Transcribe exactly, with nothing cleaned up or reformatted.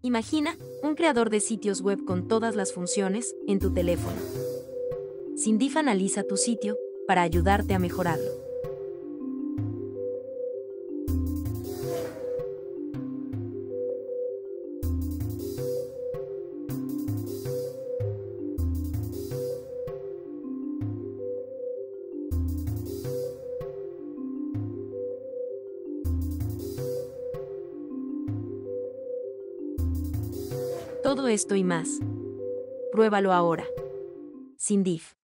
Imagina un creador de sitios web con todas las funciones en tu teléfono. Sindif analiza tu sitio para ayudarte a mejorarlo. Todo esto y más. Pruébalo ahora. Sindif.